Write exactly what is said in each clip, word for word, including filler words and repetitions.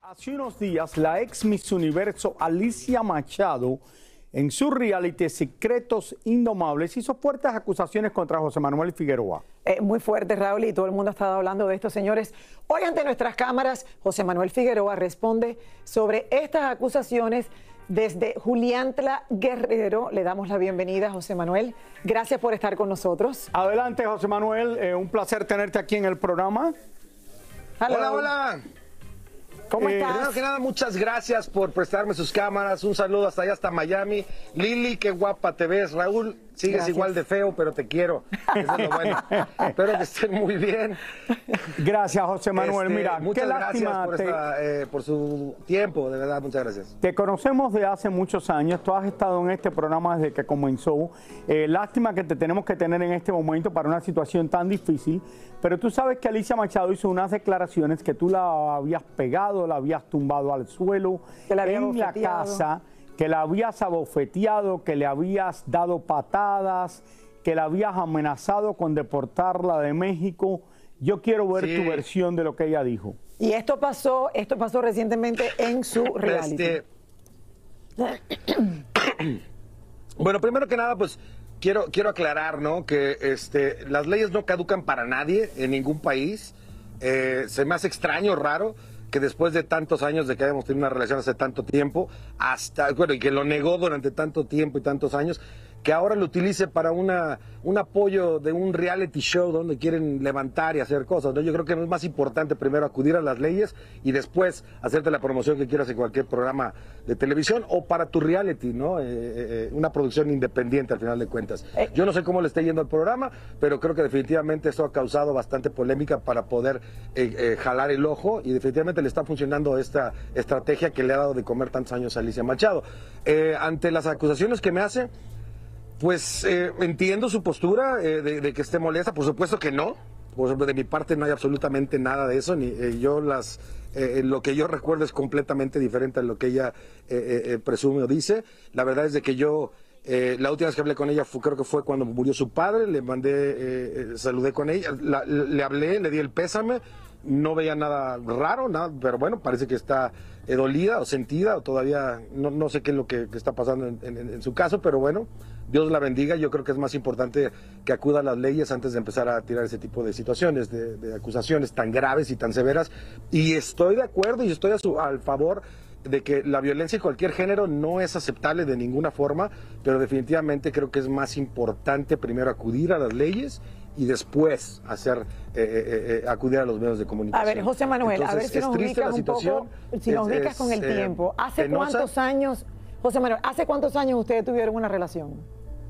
Hace unos días, la ex Miss Universo Alicia Machado, en su reality Secretos Indomables, hizo fuertes acusaciones contra José Manuel Figueroa. Eh, muy fuerte, Raúl, y todo el mundo ha estado hablando de esto, señores. Hoy ante nuestras cámaras, José Manuel Figueroa responde sobre estas acusaciones desde Juliantla Guerrero. Le damos la bienvenida, José Manuel. Gracias por estar con nosotros. Adelante, José Manuel. Eh, un placer tenerte aquí en el programa. Hello. Hola, hola. ¿Cómo eh, estás? Primero que nada, muchas gracias por prestarme sus cámaras. Un saludo hasta allá, hasta Miami. Lili, qué guapa te ves. Raúl, sigues Gracias. igual de feo, pero te quiero. Eso es lo bueno. Espero que estén muy bien. Gracias, José Manuel. Este, Mira, muchas qué lástima. gracias por, te... esta, eh, por su tiempo, de verdad, muchas gracias. Te conocemos de hace muchos años. Tú has estado en este programa desde que comenzó. Eh, lástima que te tenemos que tener en este momento para una situación tan difícil. Pero tú sabes que Alicia Machado hizo unas declaraciones que tú la habías pegado, la habías tumbado al suelo Que la había en la abofeteado. casa, que la habías abofeteado, que le habías dado patadas, que la habías amenazado con deportarla de México. Yo quiero ver Sí. tu versión de lo que ella dijo. Y esto pasó, esto pasó recientemente en su reality. Este, bueno, primero que nada, pues quiero, quiero aclarar, ¿no? Que este, las leyes no caducan para nadie en ningún país. Eh, se me hace extraño, raro, que después de tantos años de que hayamos tenido una relación hace tanto tiempo, hasta, bueno, y que lo negó durante tanto tiempo y tantos años, que ahora lo utilice para una, un apoyo de un reality show donde quieren levantar y hacer cosas, ¿no? Yo creo que es más importante primero acudir a las leyes y después hacerte la promoción que quieras en cualquier programa de televisión o para tu reality, ¿no? Eh, eh, una producción independiente al final de cuentas. Yo no sé cómo le está yendo al programa, pero creo que definitivamente esto ha causado bastante polémica para poder eh, eh, jalar el ojo y definitivamente le está funcionando esta estrategia que le ha dado de comer tantos años a Alicia Machado. Eh, ante las acusaciones que me hace, pues eh, entiendo su postura eh, de, de que esté molesta, por supuesto que no, por ejemplo, de mi parte no hay absolutamente nada de eso, ni eh, yo las, eh, lo que yo recuerdo es completamente diferente a lo que ella eh, eh, presume o dice. La verdad es de que yo, eh, la última vez que hablé con ella fue, creo que fue cuando murió su padre, le mandé, eh, eh, saludé con ella, la, le hablé, le di el pésame, no veía nada raro, nada, pero bueno, parece que está eh, dolida o sentida, o todavía no, no sé qué es lo que, que está pasando en, en, en su caso, pero bueno, Dios la bendiga. Yo creo que es más importante que acuda a las leyes antes de empezar a tirar ese tipo de situaciones, de, de acusaciones tan graves y tan severas. Y estoy de acuerdo y estoy a su, al favor de que la violencia de cualquier género no es aceptable de ninguna forma, pero definitivamente creo que es más importante primero acudir a las leyes y después hacer eh, eh, eh, acudir a los medios de comunicación. A ver, José Manuel, Entonces, a ver si es nos triste ubicas la un poco, situación, si nos es- ubicas es, con el eh, tiempo. ¿Hace penosa. cuántos años, José Manuel, hace cuántos años ustedes tuvieron una relación?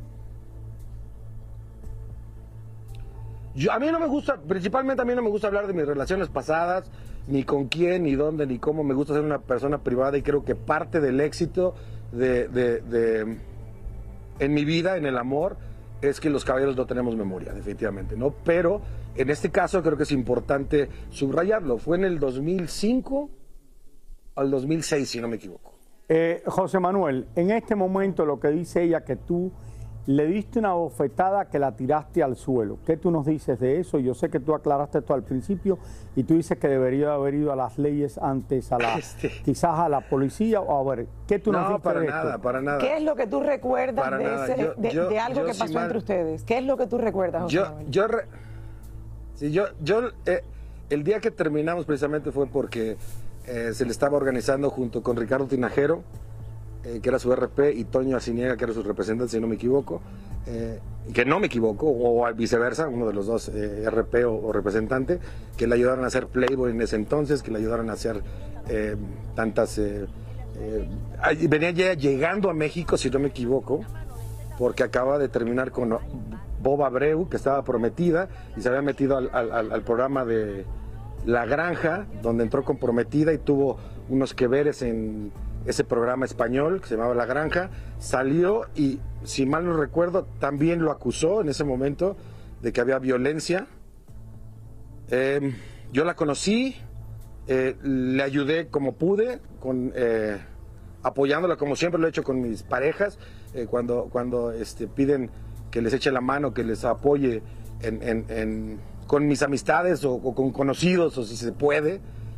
Yo, a mí no me gusta, principalmente a mí no me gusta hablar de mis relaciones pasadas, ni con quién, ni dónde, ni cómo. Me gusta ser una persona privada y creo que parte del éxito de, de, de- en mi vida, en el amor, es que los caballeros no tenemos memoria, definitivamente, ¿no? Pero en este caso creo que es importante subrayarlo. Fue en el dos mil cinco al dos mil seis, si no me equivoco. Eh, José Manuel, en este momento lo que dice ella, que tú le diste una bofetada que la tiraste al suelo. ¿Qué tú nos dices de eso? Yo sé que tú aclaraste esto al principio y tú dices que debería haber ido a las leyes antes, a la, Este. quizás a la policía. O a ver, ¿qué tú nos No, dices para de nada, esto? para nada. ¿Qué es lo que tú recuerdas Para de, nada. ese- Yo- de- yo- de algo yo que sí pasó mal- entre ustedes? ¿Qué es lo que tú recuerdas, José Yo, Manuel? yo, re- sí, yo, yo eh, el día que terminamos precisamente fue porque eh, se le estaba organizando junto con Ricardo Tinajero, eh, que era su R P, y Toño Aciniega, que era su representante, si no me equivoco, eh, que no me equivoco, o viceversa, uno de los dos, eh, R P o, o representante, que le ayudaron a hacer Playboy en ese entonces, que le ayudaron a hacer eh, tantas... Eh, eh, ahí venía ya llegando a México, si no me equivoco, porque acaba de terminar con Bob Abreu, que estaba prometida, y se había metido al, al, al programa de La Granja, donde entró comprometida y tuvo unos que veres en ese programa español que se llamaba La Granja. Salió y, si mal no recuerdo, también lo acusó en ese momento de que había violencia. Eh, yo la conocí, eh, le ayudé como pude, con, eh, apoyándola como siempre lo he hecho con mis parejas, eh, cuando, cuando este, piden que les eche la mano, que les apoye en, en, en, con mis amistades o, o con conocidos, o si se puede,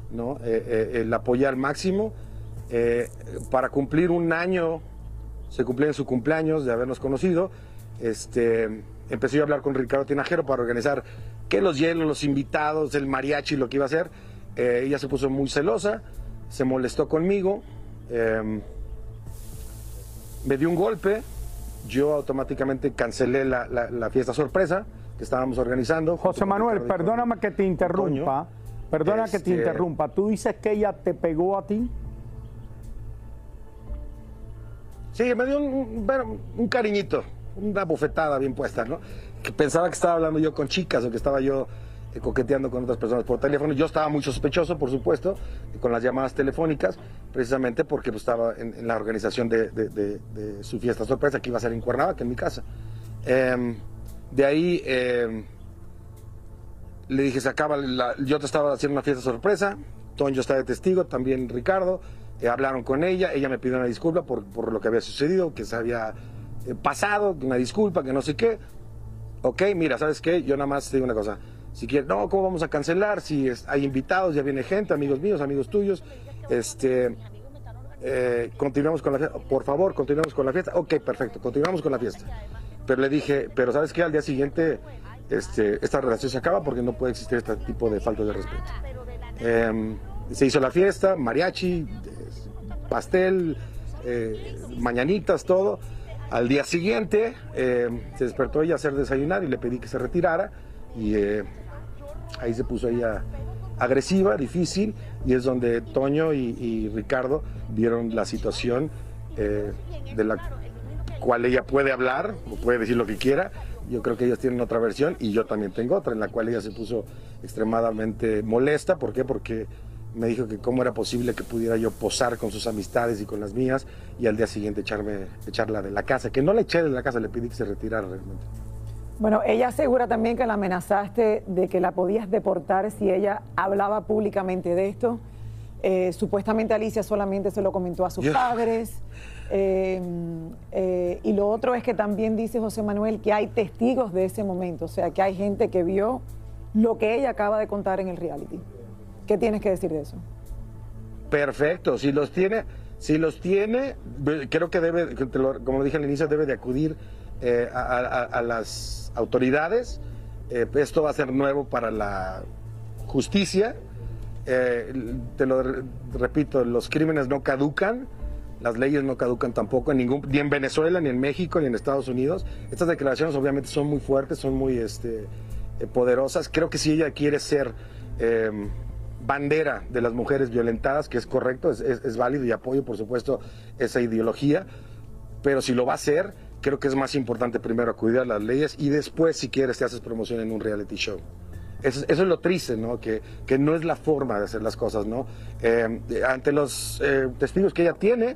¿no? Eh, eh, la apoyé al máximo. Eh, para cumplir un año, se cumplía en su cumpleaños de habernos conocido, este, empecé yo a hablar con Ricardo Tinajero para organizar que los hielos, los invitados, el mariachi, lo que iba a hacer. Eh, ella se puso muy celosa, se molestó conmigo, eh, me dio un golpe, yo automáticamente cancelé la, la, la fiesta sorpresa que estábamos organizando. José Manuel, perdóname que te interrumpa, perdona Este... que te interrumpa, ¿tú dices que ella te pegó a ti? Sí, me dio un, bueno, un cariñito, una bofetada bien puesta, ¿no? Que pensaba que estaba hablando yo con chicas o que estaba yo eh, coqueteando con otras personas por teléfono. Yo estaba muy sospechoso, por supuesto, con las llamadas telefónicas, precisamente porque pues, estaba en, en la organización de, de, de, de su fiesta sorpresa que iba a ser en Cuernavaca, en mi casa. Eh, de ahí eh, le dije, se acaba, la, yo te estaba haciendo una fiesta sorpresa, Toño está de testigo, también Ricardo. Eh, hablaron con ella, ella me pidió una disculpa por, por lo que había sucedido, que se había eh, pasado, una disculpa, que no sé qué. Ok, mira, ¿sabes qué? Yo nada más te digo una cosa. Si quieres, no, ¿cómo vamos a cancelar? Si es, hay invitados, ya viene gente, amigos míos, amigos tuyos. Este, eh, continuamos con la fiesta. Por favor, continuamos con la fiesta. Ok, perfecto, continuamos con la fiesta. Pero le dije, pero ¿sabes qué? Al día siguiente este, esta relación se acaba porque no puede existir este tipo de falta de respeto. Eh, se hizo la fiesta, mariachi, pastel, eh, mañanitas, todo. Al día siguiente eh, se despertó ella a hacer desayunar y le pedí que se retirara y eh, ahí se puso ella agresiva, difícil, y es donde Toño y, y Ricardo vieron la situación eh, de la cual ella puede hablar o puede decir lo que quiera. Yo creo que ellos tienen otra versión y yo también tengo otra, en la cual ella se puso extremadamente molesta. ¿Por qué? Porque me dijo que cómo era posible que pudiera yo posar con sus amistades y con las mías y al día siguiente echarme, echarla de la casa, que no la eché de la casa, le pedí que se retirara realmente. Bueno, ella asegura también que la amenazaste de que la podías deportar si ella hablaba públicamente de esto. Eh, supuestamente Alicia solamente se lo comentó a sus yo... padres. Eh, eh, y lo otro es que también dice José Manuel que hay testigos de ese momento, o sea, que hay gente que vio lo que ella acaba de contar en el reality. ¿Qué tienes que decir de eso? Perfecto, si los tiene, si los tiene, creo que debe, como lo dije al inicio, debe de acudir eh, a, a, a las autoridades. Eh, esto va a ser nuevo para la justicia. Eh, te lo repito, los crímenes no caducan, las leyes no caducan tampoco, en ningún, ni en Venezuela, ni en México, ni en Estados Unidos. Estas declaraciones obviamente son muy fuertes, son muy este, eh, poderosas. Creo que si ella quiere ser eh, bandera de las mujeres violentadas, que es correcto, es, es, es válido y apoyo por supuesto esa ideología, pero si lo va a hacer, creo que es más importante primero acudir a las leyes y después si quieres te haces promoción en un reality show. Eso, eso es lo triste, ¿no? Que, que no es la forma de hacer las cosas, ¿no? Eh, ante los eh, testigos que ella tiene,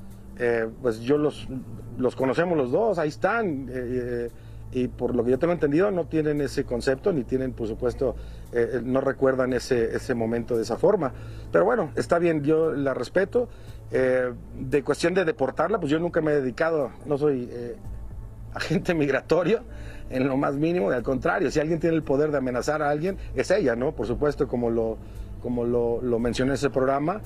eh, pues yo los, los conocemos los dos, ahí están, eh, y por lo que yo tengo entendido no tienen ese concepto, ni tienen, por supuesto, eh, no recuerdan ese, ese momento de esa forma. Pero bueno, está bien, yo la respeto. Eh, de cuestión de deportarla, pues yo nunca me he dedicado, no soy eh, agente migratorio en lo más mínimo, y al contrario, si alguien tiene el poder de amenazar a alguien, es ella, ¿no? Por supuesto, como lo, como lo, lo mencioné en ese programa,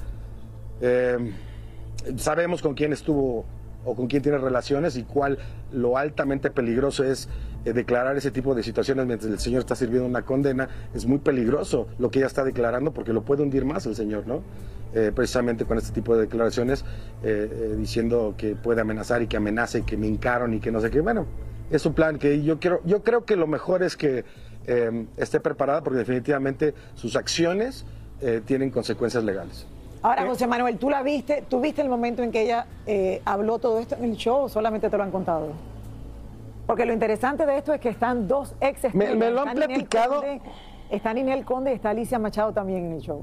eh, sabemos con quién estuvo o con quién tiene relaciones y cuál lo altamente peligroso es eh, declarar ese tipo de situaciones mientras el señor está sirviendo una condena. Es muy peligroso lo que ella está declarando porque lo puede hundir más el señor, ¿no? Eh, precisamente con este tipo de declaraciones, eh, eh, diciendo que puede amenazar y que amenaza y que me hincaron y que no sé qué. Bueno, es un plan que yo quiero, yo creo que lo mejor es que eh, esté preparada porque definitivamente sus acciones eh, tienen consecuencias legales. Ahora, José Manuel, ¿tú la viste? ¿Tú viste el momento en que ella eh, habló todo esto en el show o solamente te lo han contado? Porque lo interesante de esto es que están dos ex estrellas. Me, me lo han está platicado. Ninel Conde, está Ninel Conde y está Alicia Machado también en el show.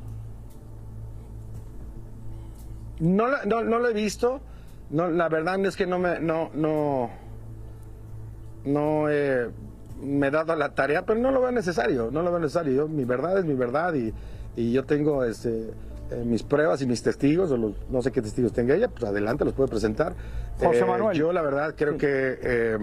No, no, no lo he visto. No, la verdad es que no me, no, no, no eh, me he dado la tarea, pero no lo veo necesario. No lo veo necesario. Yo, mi verdad es mi verdad y, y yo tengo este, eh, mis pruebas y mis testigos, o los, no sé qué testigos tenga ella, pues adelante, los puede presentar. José Eh, Manuel. yo la verdad creo Sí. que... Eh,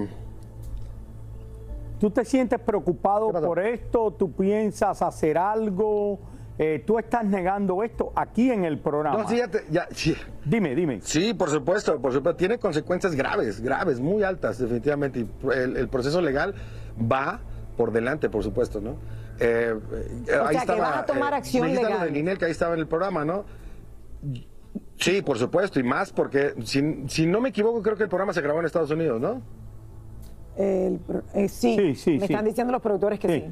¿Tú te sientes preocupado por esto? ¿Tú piensas hacer algo? Eh, tú estás negando esto aquí en el programa. No, sí, ya, te, ya sí. Dime, dime. Sí, por supuesto, por supuesto. Tiene consecuencias graves, graves, muy altas, definitivamente. Y el, el proceso legal va por delante, por supuesto, ¿no? Eh, o ahí sea, estaba, que vas a tomar eh, acción me dijiste legal. lo de Ninel, que ahí estaba en el programa, ¿no? Sí, por supuesto, y más porque, si, si no me equivoco, creo que el programa se grabó en Estados Unidos, ¿no? El, eh, sí, Sí, sí, me sí. están diciendo los productores que sí. Sí.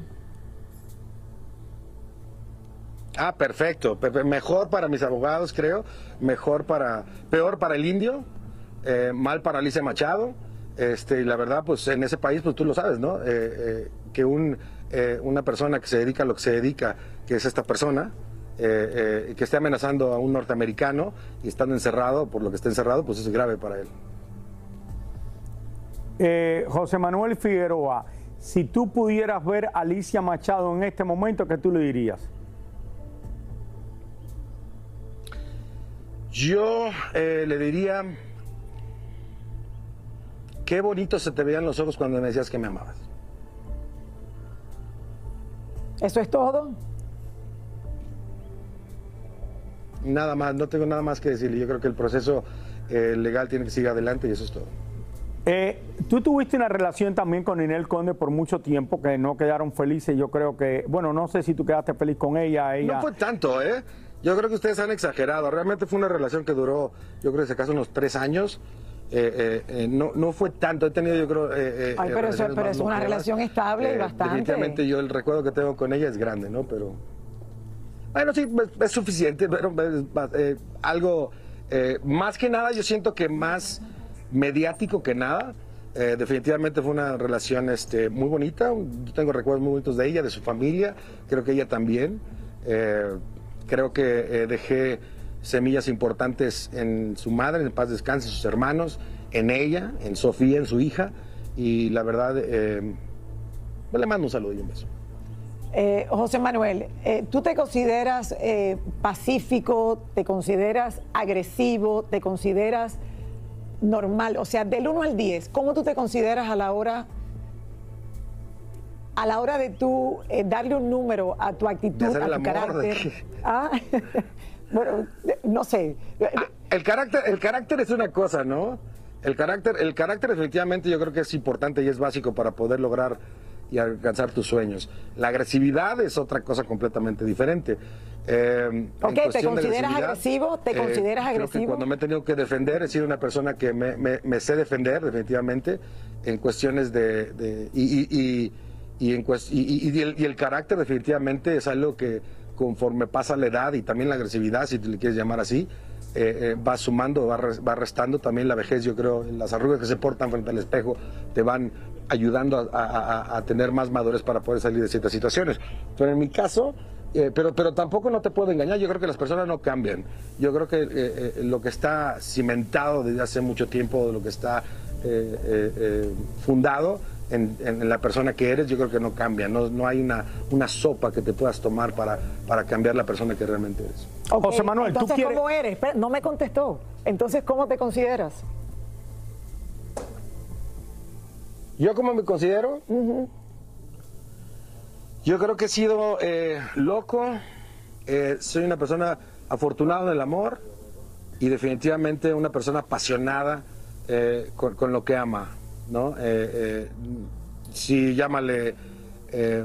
Ah, perfecto. Pe- pe- Mejor para mis abogados, creo. Mejor para... Peor para el indio. eh, mal para Alicia Machado. Este, y la verdad, pues en ese país, pues tú lo sabes, ¿no? Eh, eh, que un, eh, una persona que se dedica a lo que se dedica, que es esta persona, eh, eh, que esté amenazando a un norteamericano y estando encerrado, por lo que esté encerrado, pues eso es grave para él. Eh, José Manuel Figueroa, si tú pudieras ver a Alicia Machado en este momento, ¿qué tú le dirías? Yo eh, le diría, qué bonito se te veían los ojos cuando me decías que me amabas. ¿Eso es todo? Nada más, no tengo nada más que decirle. Yo creo que el proceso eh, legal tiene que seguir adelante y eso es todo. Eh, tú tuviste una relación también con Ninel Conde por mucho tiempo que no quedaron felices. Yo creo que, bueno, no sé si tú quedaste feliz con ella. ella... No fue tanto, ¿eh? Yo creo que ustedes han exagerado. Realmente fue una relación que duró, yo creo que en ese caso, unos tres años. Eh, eh, eh, no, no fue tanto. He tenido, yo creo... Eh, Ay, eh, pero, eso, relaciones pero más es una longevas. relación estable y Eh, bastante. Definitivamente yo el recuerdo que tengo con ella es grande, ¿no? Pero... Bueno, sí, es, es suficiente, pero es, eh, algo... Eh, más que nada, yo siento que más mediático que nada. Eh, definitivamente fue una relación este, muy bonita. Yo tengo recuerdos muy bonitos de ella, de su familia. Creo que ella también. Eh, creo que eh, dejé semillas importantes en su madre, en paz descanse, en sus hermanos, en ella, en Sofía, en su hija. Y la verdad, eh, pues le mando un saludo y un beso. Eh, José Manuel, eh, ¿tú te consideras eh, pacífico, te consideras agresivo, te consideras normal? O sea, del uno al diez, ¿cómo tú te consideras a la hora, a la hora de tú eh, darle un número a tu actitud, De hacer a el tu amor, carácter? ¿de qué? Ah, bueno, no sé. Ah, el carácter, el carácter es una cosa, ¿no? El carácter, el carácter definitivamente yo creo que es importante y es básico para poder lograr y alcanzar tus sueños. La agresividad es otra cosa completamente diferente. Eh, Ok, ¿te cuestión de consideras agresividad, agresivo? ¿Te consideras creo que agresivo? cuando me he tenido que defender, he sido una persona que me, me- me sé defender definitivamente en cuestiones de... de- y, y- y- y en cues- y- y- y el, y el carácter definitivamente es algo que conforme pasa la edad y también la agresividad, si te le quieres llamar así, eh, eh, va sumando, va, re- va restando también la vejez. Yo creo, las arrugas que se portan frente al espejo te van ayudando a, a- a- a tener más madurez para poder salir de ciertas situaciones. Pero en mi caso, eh, pero, pero tampoco no te puedo engañar, yo creo que las personas no cambian. Yo creo que eh, eh, lo que está cimentado desde hace mucho tiempo, lo que está eh, eh, eh, fundado en, en la persona que eres, yo creo que no cambia. No, no hay una, una sopa que te puedas tomar para, para cambiar la persona que realmente eres. Ok, José Manuel, ¿tú entonces, quieres- ¿cómo eres? Espera, no me contestó. Entonces, ¿cómo te consideras? ¿Yo cómo me considero? Yo creo que he sido eh, loco, eh, soy una persona afortunada en el amor y definitivamente una persona apasionada eh, con, con lo que ama, ¿no? Eh, eh, sí, llámale eh,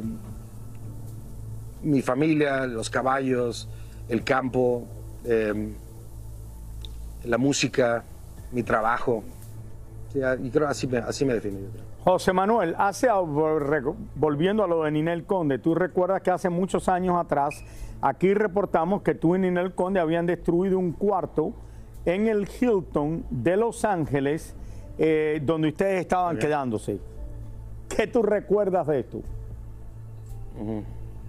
mi familia, los caballos, el campo, eh, la música, mi trabajo. Sí, y creo así me, así me defino yo creo. José Manuel, hace, volviendo a lo de Ninel Conde, tú recuerdas que hace muchos años atrás, aquí reportamos que tú y Ninel Conde habían destruido un cuarto en el Hilton de Los Ángeles, eh, donde ustedes estaban quedándose. ¿Qué tú recuerdas de esto? Uh-huh.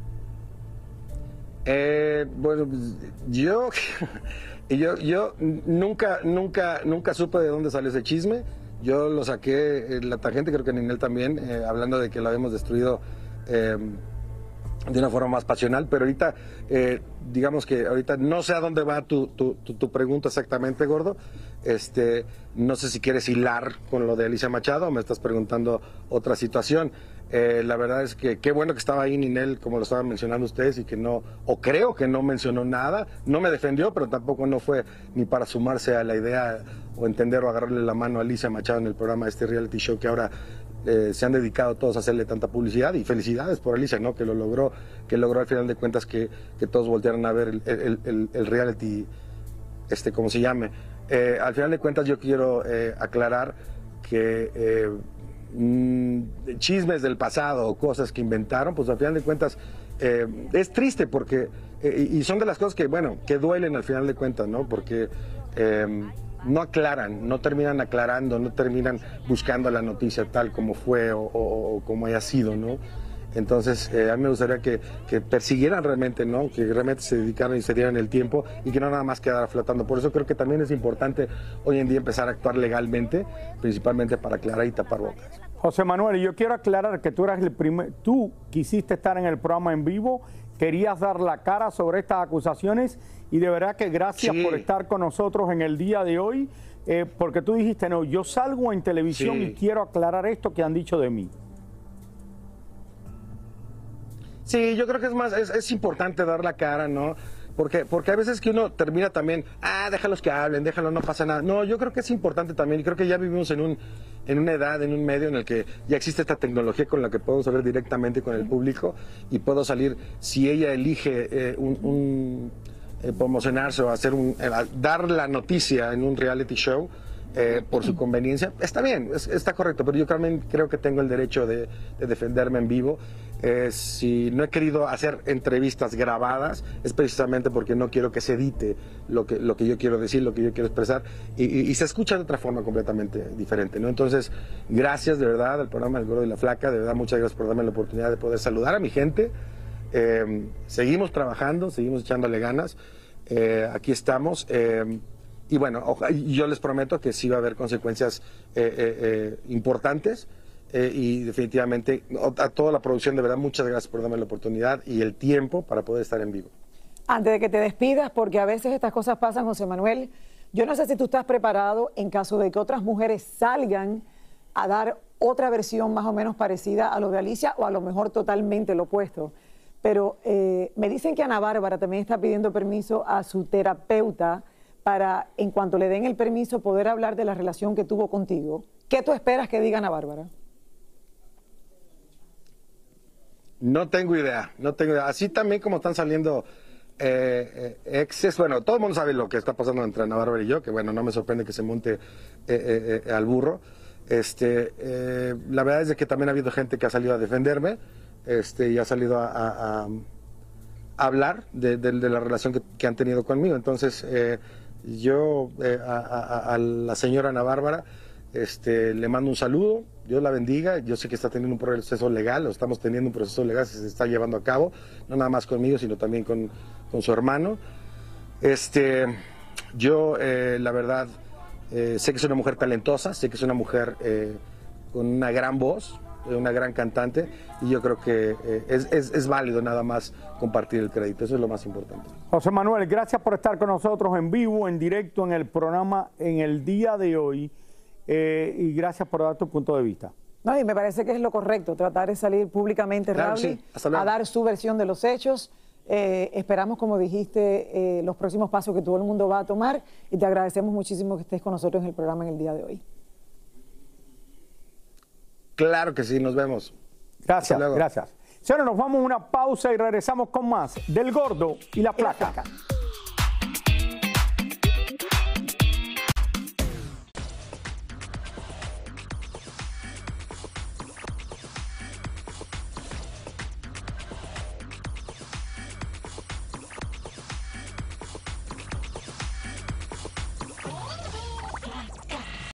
Eh, bueno, pues, yo, yo, yo nunca, nunca, nunca supe de dónde salió ese chisme. Yo lo saqué en la tangente, creo que Ninel también, eh, hablando de que lo habíamos destruido eh, de una forma más pasional, pero ahorita, eh, digamos que ahorita no sé a dónde va tu, tu, tu, tu pregunta exactamente, Gordo. Este, no sé si quieres hilar con lo de Alicia Machado o me estás preguntando otra situación. Eh, la verdad es que qué bueno que estaba ahí Ninel, como lo estaban mencionando ustedes, y que no, o creo que no mencionó nada, no me defendió, pero tampoco no fue ni para sumarse a la idea o entender o agarrarle la mano a Alicia Machado en el programa de este reality show que ahora Eh, se han dedicado todos a hacerle tanta publicidad, y felicidades por Alicia, ¿no? Que lo logró, que logró al final de cuentas que, que todos voltearan a ver el, el, el, el reality, este, como se llame. Eh, al final de cuentas yo quiero eh, aclarar que eh, mmm, chismes del pasado o cosas que inventaron, pues al final de cuentas eh, es triste porque, eh, y son de las cosas que, bueno, que duelen al final de cuentas, ¿no? Porque eh, no aclaran, no terminan aclarando, no terminan buscando la noticia tal como fue o, o, o como haya sido, ¿no? Entonces, eh, a mí me gustaría que, que persiguieran realmente, ¿no? Que realmente se dedicaran y se dieran el tiempo y que no nada más quedara flotando. Por eso creo que también es importante hoy en día empezar a actuar legalmente, principalmente para aclarar y tapar bocas. José Manuel, yo quiero aclarar que tú eras el primer, tú quisiste estar en el programa en vivo, querías dar la cara sobre estas acusaciones y de verdad que gracias sí. por estar con nosotros en el día de hoy, eh, porque tú dijiste, no, yo salgo en televisión sí. y quiero aclarar esto que han dicho de mí. Sí, yo creo que es más, es, es importante dar la cara, ¿no? Porque, porque a veces que uno termina también, ah, déjalos que hablen, déjalos, no pasa nada. No, yo creo que es importante también, y creo que ya vivimos en un, en una edad, en un medio en el que ya existe esta tecnología con la que podemos hablar directamente con el público y puedo salir, si ella elige eh, un, un eh, promocionarse o hacer un, eh, dar la noticia en un reality show, Eh, por su conveniencia, está bien, es, está correcto, pero yo también creo que tengo el derecho de, de defenderme en vivo. Eh, si no he querido hacer entrevistas grabadas, es precisamente porque no quiero que se edite lo que, lo que yo quiero decir, lo que yo quiero expresar, y, y, y se escucha de otra forma completamente diferente, ¿no? Entonces, gracias de verdad al programa El Gordo y la Flaca, de verdad muchas gracias por darme la oportunidad de poder saludar a mi gente. Eh, seguimos trabajando, seguimos echándole ganas, eh, aquí estamos. Eh, Y bueno, yo les prometo que sí va a haber consecuencias eh, eh, eh, importantes eh, y definitivamente a toda la producción, de verdad, muchas gracias por darme la oportunidad y el tiempo para poder estar en vivo. Antes de que te despidas, porque a veces estas cosas pasan, José Manuel, yo no sé si tú estás preparado en caso de que otras mujeres salgan a dar otra versión más o menos parecida a lo de Alicia o a lo mejor totalmente lo opuesto. Pero eh, me dicen que Ana Bárbara también está pidiendo permiso a su terapeuta para, en cuanto le den el permiso, poder hablar de la relación que tuvo contigo. ¿Qué tú esperas que diga Ana Bárbara? No tengo idea, no tengo idea. Así también como están saliendo eh, eh, exes, bueno, todo el mundo sabe lo que está pasando entre Ana Bárbara y yo, que bueno, no me sorprende que se monte eh, eh, eh, al burro. Este, eh, la verdad es de que también ha habido gente que ha salido a defenderme este, y ha salido a, a, a hablar de, de, de la relación que, que han tenido conmigo. Entonces, eh, yo eh, a, a, a la señora Ana Bárbara este, le mando un saludo, Dios la bendiga. Yo sé que está teniendo un proceso legal, o estamos teniendo un proceso legal que se está llevando a cabo, no nada más conmigo, sino también con, con su hermano. Este, yo, eh, la verdad, eh, sé que es una mujer talentosa, sé que es una mujer eh, con una gran voz, una gran cantante, y yo creo que eh, es, es, es válido nada más compartir el crédito, eso es lo más importante. José Manuel, gracias por estar con nosotros en vivo, en directo, en el programa en el día de hoy, eh, y gracias por dar tu punto de vista. No, y me parece que es lo correcto, tratar de salir públicamente, claro, Raúl, sí. a dar su versión de los hechos. Eh, esperamos, como dijiste, eh, los próximos pasos que todo el mundo va a tomar, y te agradecemos muchísimo que estés con nosotros en el programa en el día de hoy. Claro que sí, nos vemos. Gracias, gracias. Señores, nos vamos a una pausa y regresamos con más del Gordo y la Flaca.